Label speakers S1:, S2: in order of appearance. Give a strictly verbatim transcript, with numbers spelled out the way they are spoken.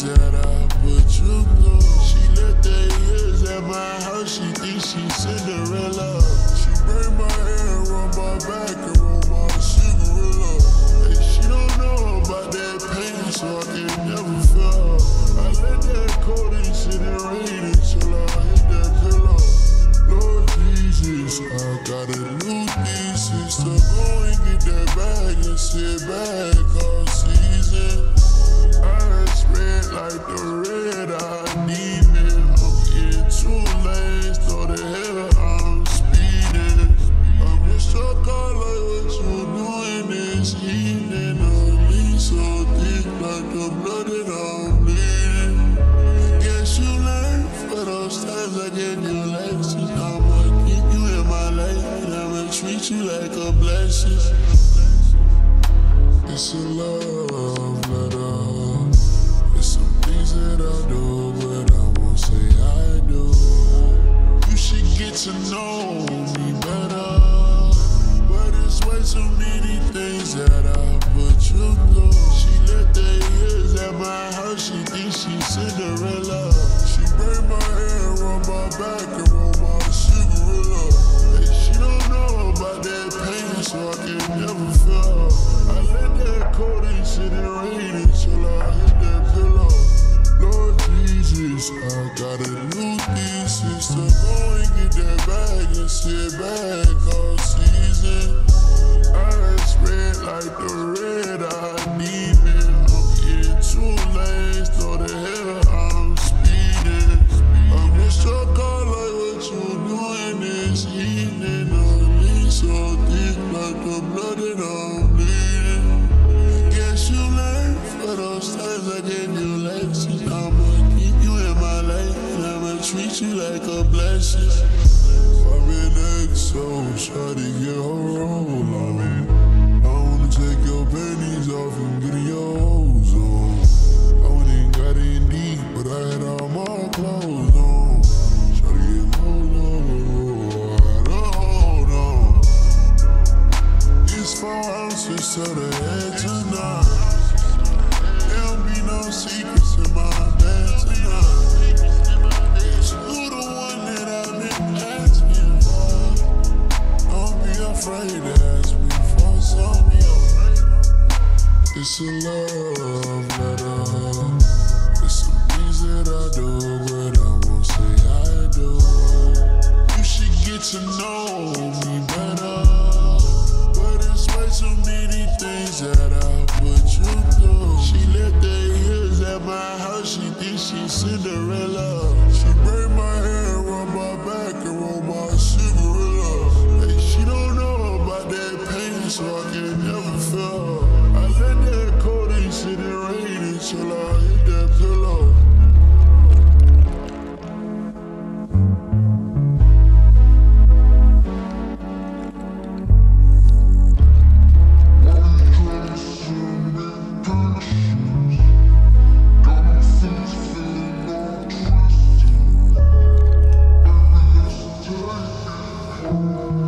S1: that I put you through. She left the years at my house, she thinks she's Cinderella. She braid my hair, rub my back, and roll my cigarette up. Hey, she don't know about that pain, so I can never feel. I let that codeine sit and rain until I hit that pillow. Lord Jesus, I gotta lose these sister. Go and get that bag and sit back all season. I spread like the red eye demon. I'm in two lanes, throw the hell I'm speeding. I'm just your car like what you doing this evening. I'm lean so thick like the blood that I'm bleeding. Guess you learned for those times I gave you lessons. I'ma keep you in my life and I'ma treat you like a blessing. It's a love letter. It's some things that I do, but I won't say I do. You should get to know me better, but it's way too many things that I put you through. She left the years at my house, she thinks she's Cinderella. She braid my hair, rub my back, and roll my cigarette up. Hey, she don't know about that pain, so I can never feel. I let that codeine sit and rain until I hit that pillow. Lord Jesus, I gotta lose these sister. Go and get that bag and sit back all season. I spread like the red eye demon. I'm in two lanes, throw the hell I'm speeding. I'm just your car like what you doing this evening. I'm lean so thick like the blood that I'm bleeding. Guess you learned for those times I gave you lessons. I'ma keep you in my life and I'ma treat you like a blessing. I'm in X O, try to get her roll on. I wanna take your panties off and get in your hoes on. I went and got in deep, but I had all my clothes on. Try to get hold on, I don't hold on. It's four ounces to the head tonight. There don't be no secrets in my bed tonight. You the one that I've been asking for. Don't be afraid to ask me for something. It's a love letter. It's some things that I do, but I won't say I do. You should get to know me better, but it's way too many things that I put you through. She left the years at my house, she thinks she's Cinderella. She braid my hair, rub my back, and roll my cigarette up. Hey, she don't know about that pain, so I can never feel. I let that codeine sit and rain until I hit that pillow.
S2: Oh,